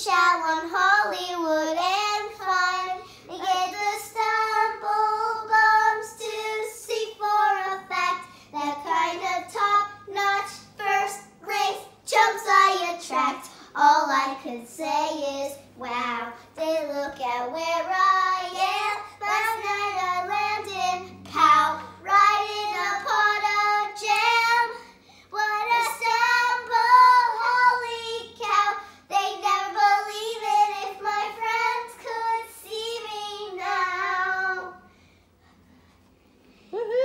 beach out on Hollywood and Vine. They get the stumble bumps to see for a fact. That kind of top-notch, first-rate chumps I attract. All I could say is, wow, they look at where